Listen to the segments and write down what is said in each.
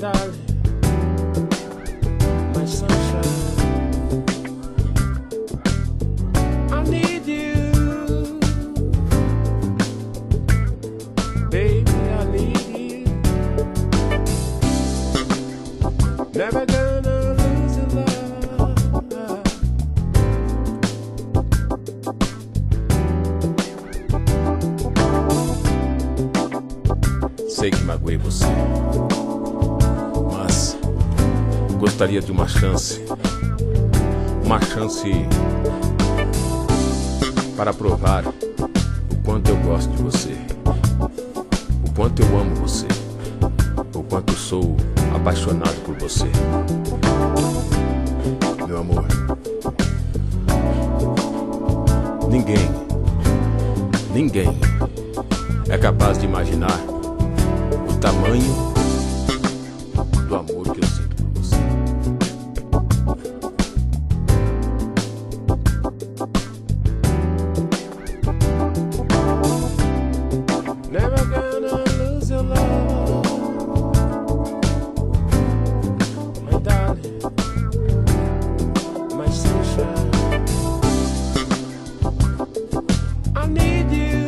darling, my sunshine. I need you, baby, I need you. Never gonna lose your love. Sei que magoei você, mas gostaria de uma chance para provar o quanto eu gosto de você, o quanto eu amo você, o quanto sou apaixonado por você. Meu amor, ninguém é capaz de imaginar o tamanho do amor que eu sinto por você. Never gonna lose your love, my darling, my sunshine. I need you,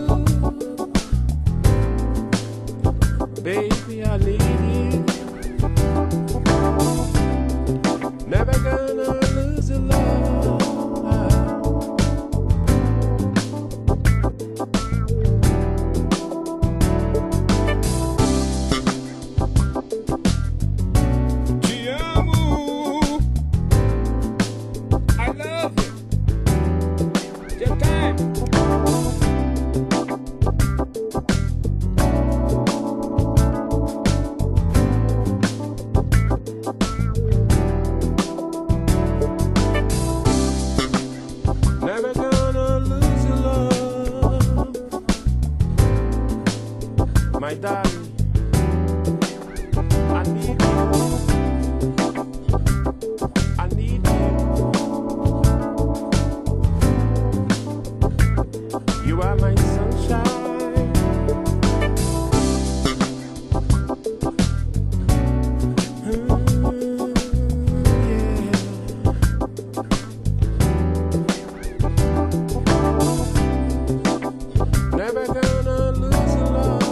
baby, I need you. Never gonna lose your love. Te amo, I love you. Your time. Never gonna lose your love, my darling. I need you, I need you. You are my sunshine. Yeah. Never gonna lose your love.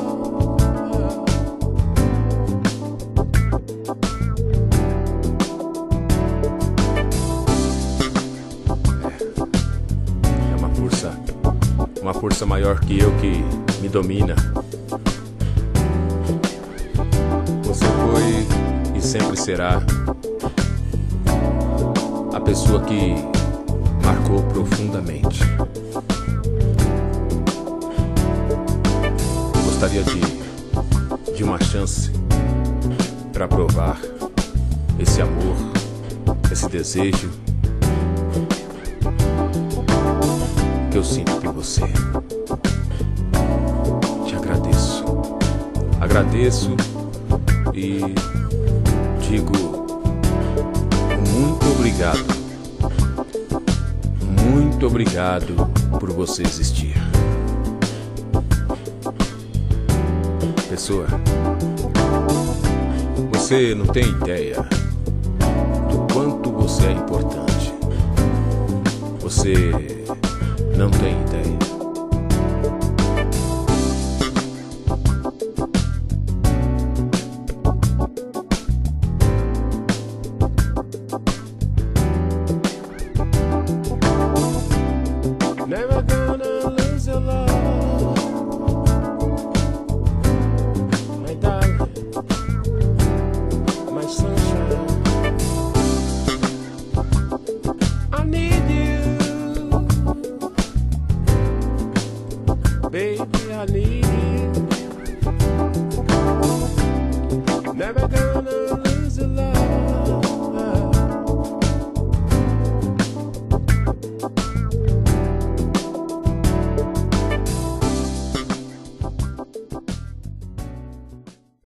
É uma força maior que eu que me domina. Você foi e sempre será a pessoa que marcou profundamente. Gostaria de uma chance para provar esse amor, esse desejo que eu sinto por você. Te agradeço e digo muito obrigado por você existir. Pessoa, você não tem ideia do quanto você é importante. Você não tem ideia.